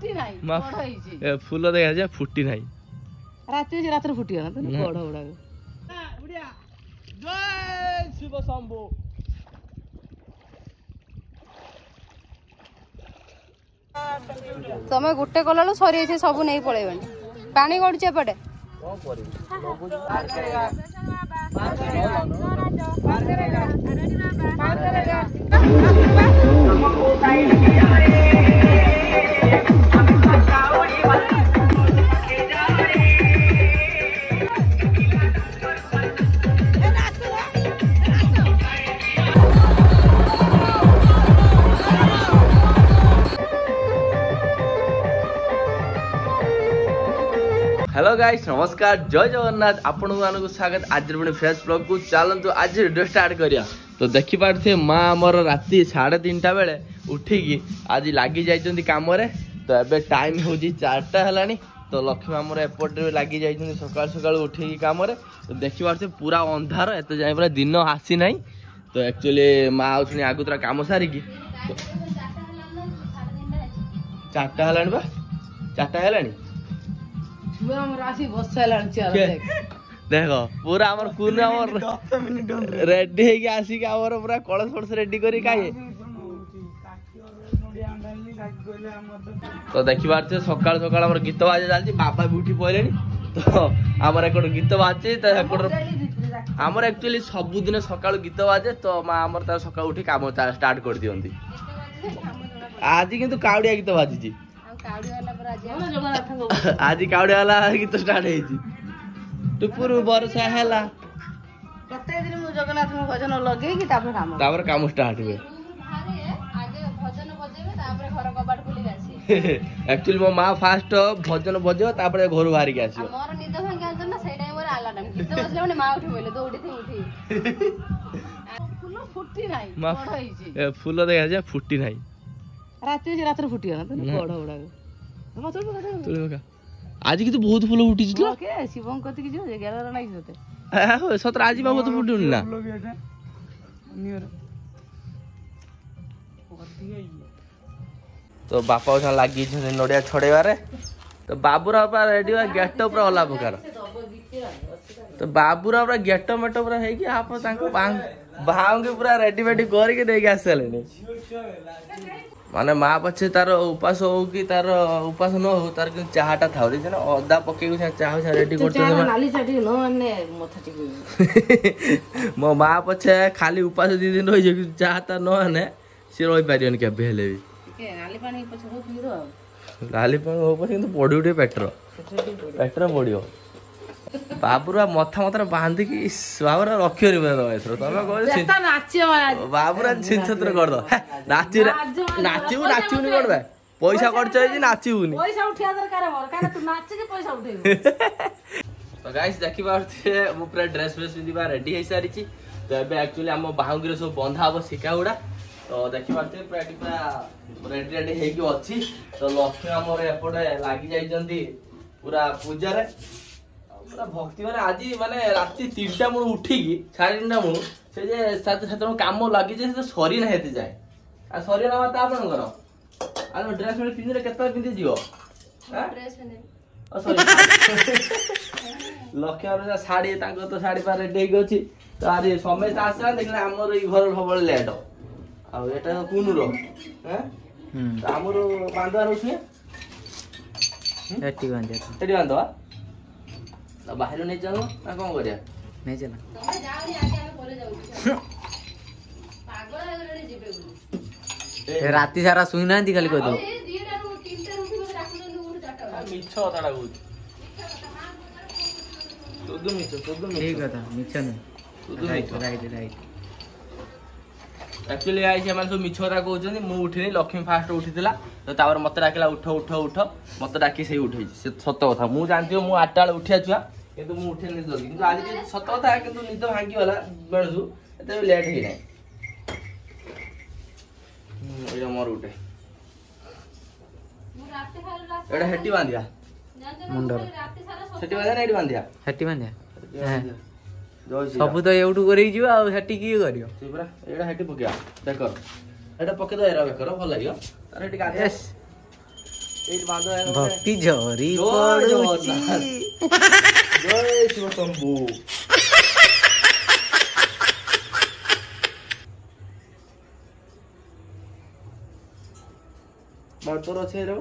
फुटी नाही बड़ ହେଇଛି फूल देखा जा फुटी नाही राती से रात फुटी ना तो बड़ उड़ा बुढ़िया जय शिव शंभु तमे गुटे कला सरी जाए सब नहीं पड़ेबनी पानी गड़ुचे एपटे हेलो गाइस नमस्कार जय जगन्नाथ आपण मानक स्वागत आज फ्रेश ब्लॉग को चलतु आज वीडियो स्टार्ट करिया तो देखि पारथे माँ आमर राति 3:30 बेले उठिकी आज लगी जाइछन्ती काम रे तो एबे टाइम होजी 4टा हलानी तो लक्ष्मी आमर एपटे लगी जाइछन्ती सकाळ सकाळ उठिकी काम रे तो देखि पारथे पूरा अंधार एते जाय पूरा दिन आसी नाही तो एक्चुअली माँ आउछनी आगुतरा काम सारिकी 4टा हलानी बा 4टा हलानी देख पूरा आमर कुन आमर रेडी है कि आसी आमर पूरा कलश फलस रेडी करी काहे तो देखि पारछे सकाळ सकाळ आमर गीत बाजे जालची बाबा भी उठी पइलेनी तो आमर एकड गीत बाजे त एकड आमर एक्चुअली सब दिन सकाळ गीत बाजे तो मा आमर त सकाळ उठी काम स्टार्ट कर दियंती आज किंतु काउडिया गीत बाजी आज काउड़े वाला गीत स्टार्ट है टुपुर बरसा हैला प्रत्येक दिन मु जगन्नाथ को भजन लगे कि तापर काम स्टार्ट हुए आगे भजन बजेबे तापर घर कबाट खुली आसी एक्चुअली मो मां फास्ट भजन बजेबो तापर घर बाहर के आसीयो मोर निद भांगे आजन ना सेई टाइम रे अलार्म गीत बजले माने मां उठी बोले दौड़ी थी उठी फूल फुटी नाही बड़ ହେଇଛି फूल देखा जा फुटी नाही राती से रात फुटी ना तो बड़ उड़ा आज की तो बहुत फूल फुटी छिला के शिवं कति कि जो गेला नाही होते हो सतर आज बाबू तो फुटुनी ना तो बापा उठा लागी नड़िया छड़ेबारे तो बाबूरा रेडी गेट पूरा अलग प्रकार तो बाबूरा पूरा गेट मेट पूरा है कि आप भाव के पूरा रेडी मेडी करके देके आसले माने माँ पछे तार उपास हो कि तार उपास न हो तार चाहटा था अदा पके चाह रेडी मो माँ पछे खाली उपास 2 दिन रही चाह तार न सी रही पारे के लाली पानी हो पछे पड़ी उठे पेटर पड़ो बाबूरा मथा मथा बांधिकी बाबूरा रखियो तुम बाबूरा छिनछत्र कर दो नाचू नाचुनी कौन बे पैसा खर्च है नाचुनी तो गाइस देखि पारथे मु पूरा ड्रेस फ्रेस पिंधिबा रेडी है सारी तो एबे एक्चुअली हम बाहुंगी सब बंधा हम शिका गुड़ा तो देखि पारथे पूरा रेडी रेडी है कि अच्छी तो लक्ष्मी आमर एपटे लागी जाइछन्ती पूरा पूजा रे पूरा भक्ति माने आज माने राति 3टा मुण उठिकी 3:30 मुण से जे साथ साथ काम लागि जे सरी ना हेते जाए आ सरी ना मत आपन करो आ ड्रेस में पिंधरे केता पिंधि जियो ड्रेस पिंधे ओ सॉरी लक्ष्य और साड़ी ताको तो साड़ी पर रेडी गछि तो आज समय आसला देखले हमर ई घर खबर लेट आ एटा कुनुरो हैं तो हमर बांधवा रहुछे एटी बांधवा ना बाहर नहीं चलो ना कौन करिया नहीं चला तमे जाओ नि आगे हम करे जाऊ पागल लगले जिबे राती सारा सुई ना खाली कह दो 2टा रू 3टा रू उठ राखुन उठ 4टा मिछ ताडा गु तो मिछ ठीक कथा मिछ नहीं राइट एक्चुअली आई से सब मिछरा कहते मु उठिनी लक्ष्मी फास्ट उठीला तो तापर मत डाकिला उठ उठ उठ मत डाकी से उठे सत कथा मु जानथि मु 8टा बेले उठिया छुआ किंतु मु उठेनी जल्दी किंतु आज सत कथा किंतु निद भांगी वाला बेलसु एते लेट ही नै एटा मोर उठे मु राते खाली एटा हेटी बांधिया मुंडर सेटी बांधिया एटी बांधिया हेटी बांधिया सब तो एउठू करी जीवा आ हेटी की करियो से पूरा एटा हेटी पकिया देखो एटा पके दो एरा बेकर भल लागियो तार हेटी गाधे ଏଇଠି ବାନ୍ଧ ହେଇଗଲା। ଭକ୍ତି ଝରି ଜୟ ପଡୁଛି। ଜୟ ଶିବ ଶମ୍ଭୁ। ତୋର ଅଛି ଏଇଟା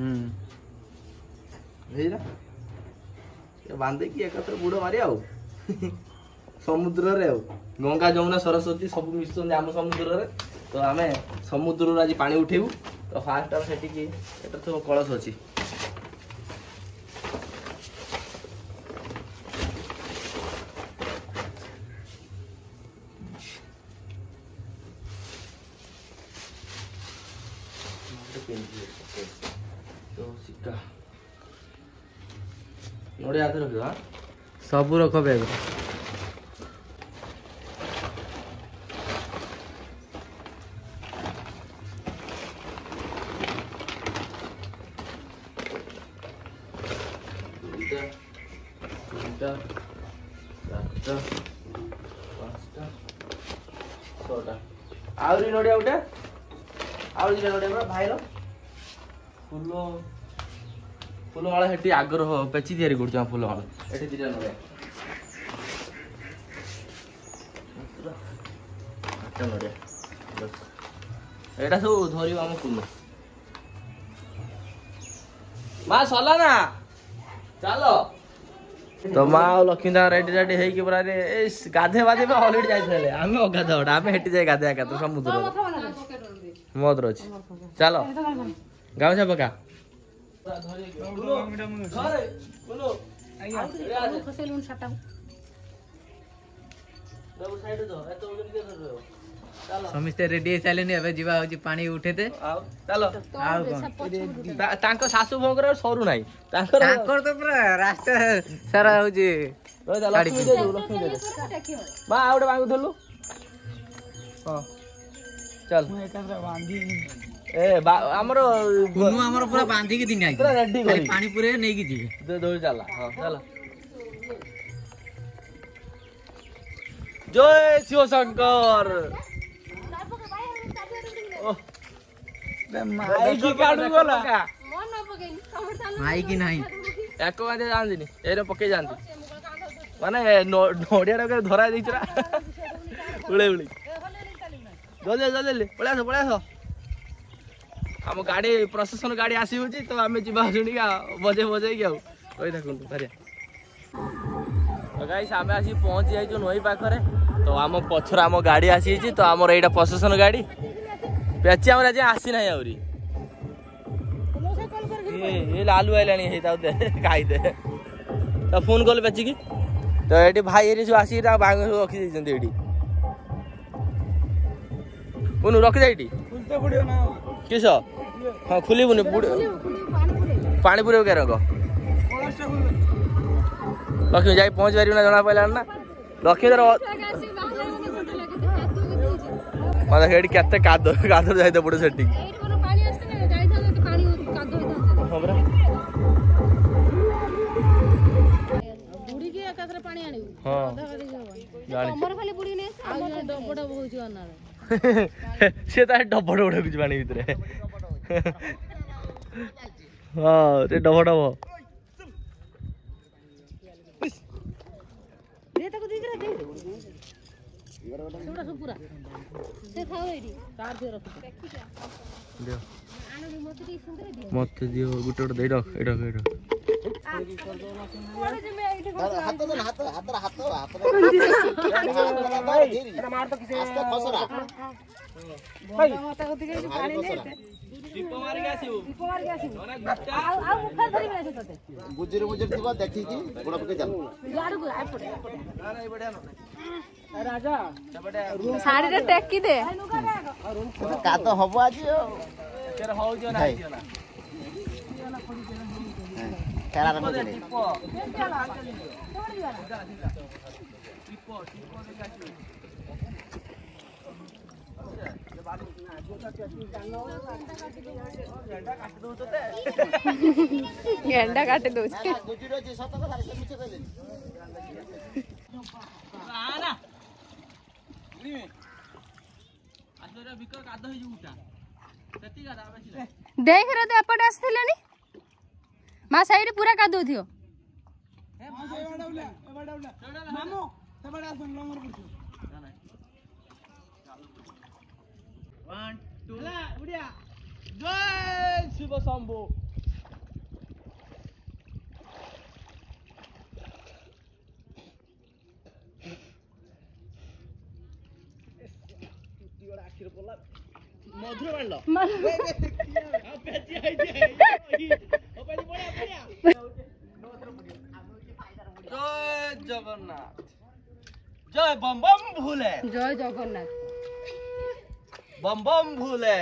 ହେଇଲା ବାନ୍ଧିକି ଏକାଥରେ ବୁଡ ମାରି ଆଉ ସମୁଦ୍ରରେ ଆଉ ଗଙ୍ଗା ଯମୁନା ସରସ୍ୱତୀ ସବୁ ମିଶୁଛନ୍ତି ଆମ ସମୁଦ୍ରରେ। ତ ଆମେ ସମୁଦ୍ରରୁ ଆଜି ପାଣି ଉଠେଇବୁ। ତ ଫାଷ୍ଟ ଆମେ ସେଠିକି ଏଟା ତ କଳସ ଅଛି। ନଡ଼ିଆ ହାତ ରଖିବା ସବୁ ରଖ ବ୍ୟାଗ। ଆହୁରି ନଡ଼ିଆ ଗୋଟେ ଆହୁରି ଦିଟା ନଡ଼ିଆ ଭାଇର ଫୁଲ ଫୁଲ ମାଳ ସେଠି ଆଗର ପେଚି ତିଆରି କରୁଛୁ ଆମ ଫୁଲ ମାଳ ଏଠି ଦିଟା ନଡ଼ିଆ ନଡ଼ିଆ ଏଇଟା ସବୁ ଧରିବ ଆମ ଫୁଲ ମା ସରିଲା ନା ଚାଲ। ତ ମା ଆଉ ଲକ୍ଷ୍ମୀ ତାଙ୍କ ରେଡି ରେଡି ହେଇକି ପୁରା ଗାଧେ ବାଧେ ଅଲରେଡି ଯାଇଥିଲେ ଆମେ ଅଗାଧ ଆମେ ହେଠି ଯାଇ ଗାଧେ ଏକାଥରେ ସମୁଦ୍ର ମଦର ଅଛି ଚାଲ ଗାମୁଛା ପକା ସମସ୍ତେ ରେଡି ହେଇସାରିଲେନି ଏବେ ଯିବା ହଉଛି ପାଣି ଉଠେଇତେ। ଚାଲ ଆଉ କଣ ତାଙ୍କ ଶାଶୁ ବୋଉଙ୍କର ସରୁ ନାହିଁ ତାଙ୍କର ତ ପୁରା ରାସ୍ତା ସାରା ହଉଛି ଲକ୍ଷ୍ମୀ ଦେଇଦେବୁ ଲକ୍ଷ୍ମୀ ଦେଇଦେବୁ ମା ଆଉ ଗୋଟେ ବାଙ୍ଗୁଥିଲୁ ହଁ ଚାଲ ଏ ଆମର ଆମର ପୁରା ବାନ୍ଧିକି ଦିନ ପୁରା ରେଡି କରି ପାଣି ପୁରେଇ ନେଇକି ଯିବେ ଦୌଡ଼ି ଚାଲ ହଁ ଚାଲ। ଜୟ ଶିବ ଶଙ୍କର ମାଇକି ନାହିଁ ଏକ ଗାଁରେ ଯାଆନ୍ତିନି ଏଇରେ ପକେଇ ଯାଆନ୍ତି ମାନେ ନଡ଼ିଆ ଟା ଧରା ଦେଇଛି ଉଳେଇ ଉଳେଇ ଜଲ୍ଦି ଜଲ୍ଦି ପଳେଇ ଆସ ପଳେଇ ଆସ। ଆମ ଗାଡି ପ୍ରଶାସନ ଗାଡି ଆସିବୁଛି ତ ଆମେ ଯିବା ଶୁଣିକି ବଜେଇ ବଜେଇକି ଆଉ କହି ଦେଖନ୍ତୁ ଗାଇସ୍ ଆମେ ଆସିକି ପହଞ୍ଚି ଯାଇଛୁ ନଈ ପାଖରେ। ତ ଆମ ପଛରେ ଆମ ଗାଡି ଆସିଯାଇଛି ତ ଆମର ଏଇଟା ପ୍ରଶାସନ ଗାଡି ପେଚି ଆମର ଆଜି ଆସିନାହିଁ ଆହୁରି ଲାଲୁ ଆଇଲାଣି ହେଇଥାଉ ଦେ ଖାଇଦେ ତ ଫୋନ କଲୁ ପେଚିକି ତ ଏଠି ଭାଇ ଏଠି ସବୁ ଆସିକି ତାଙ୍କ ଭାଇ ସବୁ ରଖିଦେଇଛନ୍ତି ଏଇଠି ବୁନୁ ରଖିଦେ ଏଇଠି କିସ ହଁ ଖୁଲିବୁନି ପାଣି ପୁରେଇବୁ କେ ରଙ୍ଗ ଲକ୍ଷ୍ମୀ ଯାଇ ପହଞ୍ଚି ପାରିବୁ ନା ଜଣା ପଡ଼ିଲାଣି ନା ଲକ୍ଷ୍ମୀ ଧର ମତେ ସେଇଠି କେତେ କାଦ ଯାଇତେ ପଡେ ସେଠି ସେ ତା ଡବ ଡବ ଢକୁଛି ପାଣି ଭିତରେ ହଁ ସେ ଡବ ଡବ ମତେ ଦିଅ ଗୋଟେ ଗୋଟେ ଦେଇ ରଖ ଏଇଟା ବୁଝିରି ଥିବ ଦେଖିକି ଗୋଡ ପକେଇ ଚାଲ ଶାଢୀରେ ଟେକି ଦେ କାଦ ହବ ଆଜି ଗେଣ୍ଡା କାଟି ଦଉଛି ଦେଖରେ ତ ଏପଟେ ଆସିଥିଲେନି माँ साइड पूरा कादो थियो जय शिव शंभु मधुर बांध जय जगन्नाथ जय बम बम भूले जय जगन्नाथ बम बम भूले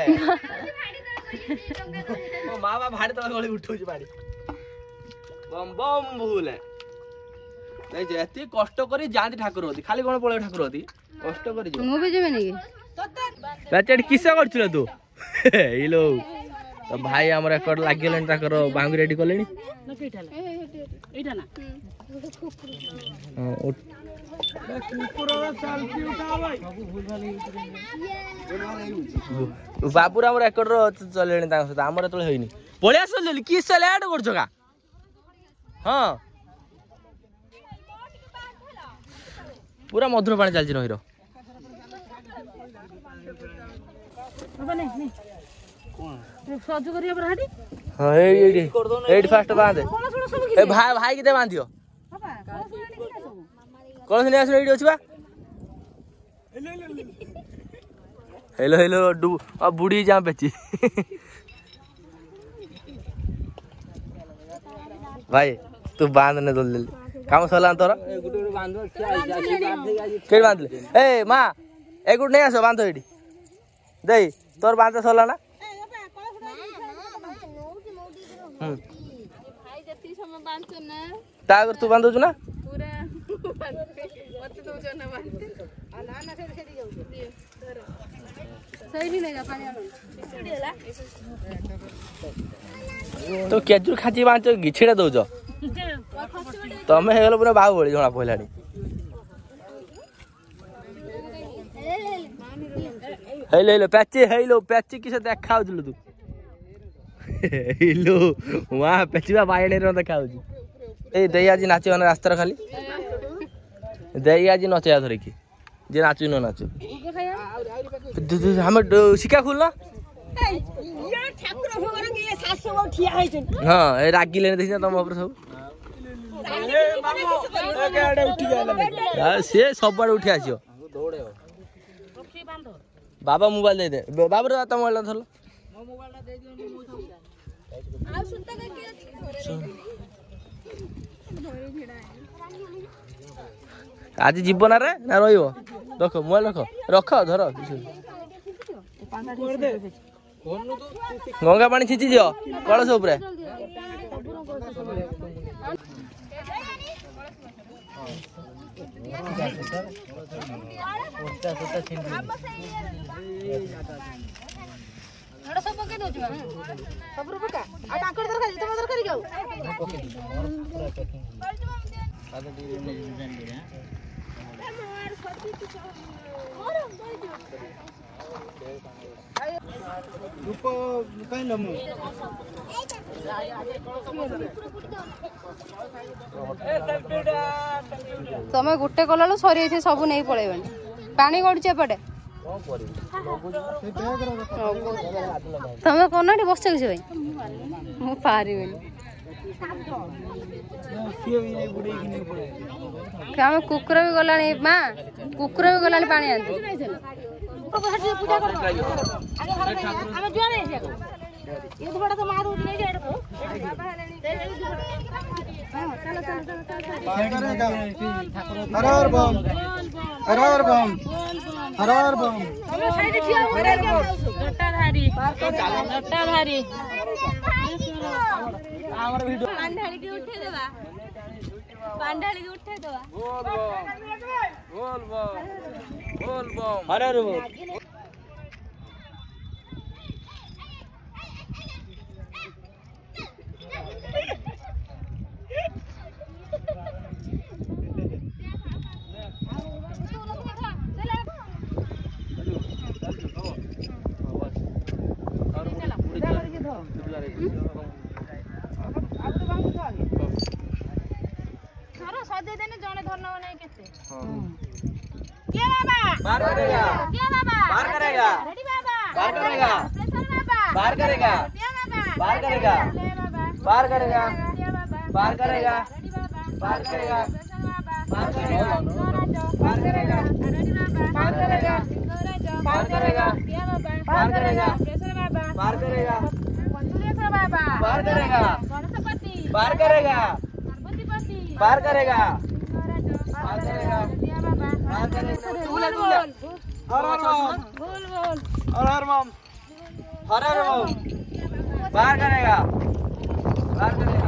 मो माँ बाप भाड़ी तला गली उठौछ बाड़ी बम बम भूले नहीं जे एती कष्ट करी जांती ठाकुर होती खाली कोन पळे ठाकुर होती कष्ट करी जो मु भी जेमे नहीं बैचेट किसा करछिल तू हेलो तो भाई हमर एकड़ लागिलन ताकर बांग रेडी करलेनी एटा ना बाबूर हमर एकड़ चलेनी ता सहित हमर तळे होइनी पळे आसलेली कि से लैड करछ का हां पूरा मधुर पानी चलछि नहिरो सजु करिया पर हाडी हां एडी फास्ट बांध ए भाई भाई के दे बांधियो कौन से आसो एडी अछि बा हेलो हेलो डू अब बुढ़ी जा बेची भाई तू बांध ने दल काम सला तोरा के बांध ले ए मां ए गुड नहीं आसो बांध एडी दे तोर बांध सला ना भाई जति समय बांधछ ना तागर तू बांधु ना पूरा मत दो जन बांध आ ना ना से जाऊ सही नहीं जा पानी आलो तो केजू खाची बांध घिछिड़ा दउज तमे हेगल पुरा बाबू बळी जणा पइलानी हेलो हेलो पैची किसे देखाउजलु तू हेलो वाह पैचीबा बायणे रे देखाउज ए देई आज नाचे वाला रास्ता खाली देई आज नचया धरे की जे नाचु न नाचु हम शिका खुल ना हाँ ए रागी लेने देखिना तुम ऊपर सब से सब बार उठी आसियो बाबा मोबाइल दे दे बाबा रे त मोबाइल धरलो मो मोबाइल दे दियो नि मो सब आ सुनता के आज जीवन रे ना रहिबो रख मोबाइल रख धर गंगा पानी खिची दियो कलश ऊपर नडा सब के दोछ सब रु पका आ टाकर दरकारी तमे दरकारी गाऊ रूप काई लमु तमे गुटे कलालो सरी एथे सब नहीं पळेबनी पानी गडुछ एपटे तमे कोनडी बसछ कि भाई मु पारिबनी हम कुकुर भी गलानी माँ कुकुर भी गलानी पानी आनती पूजा कर ये तो बड़ा तो मार उठ नहीं जाए को हरर बम हरर बम हरर बम साइड ठिया हो लट्टाधारी हमर वीडियो पांडाली के उठे देबा बोल बम हरर बम बजे देने जने धरना नहीं केते क्या बाबा बाहर करेगा क्या बाबा बाहर करेगा रेडी बाबा बाहर करेगा प्रेशर बाबा बाहर करेगा क्या बाबा बाहर करेगा ले बाबा बाहर करेगा क्या बाबा बाहर करेगा रेडी बाबा बाहर करेगा प्रेशर बाबा बाहर करेगा बाहर करेगा रेडी बाबा बाहर करेगा बाहर करेगा क्या बाबा बाहर करेगा प्रेशर बाबा बाहर करेगा कंजुलेश्वर बाबा बाहर करेगा गणपति बाहर करेगा पार्वतीपति बाहर करेगा बाहर करेगा क्या बाबा बाहर करेगा बोल बोल हर हर बम बोल बोल हर हर बम हर हर बम बाहर करेगा बाहर करेगा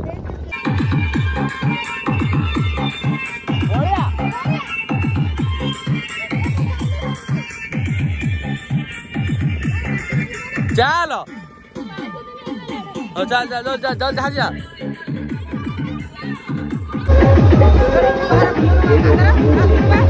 चलो चल चल चल चल चल जा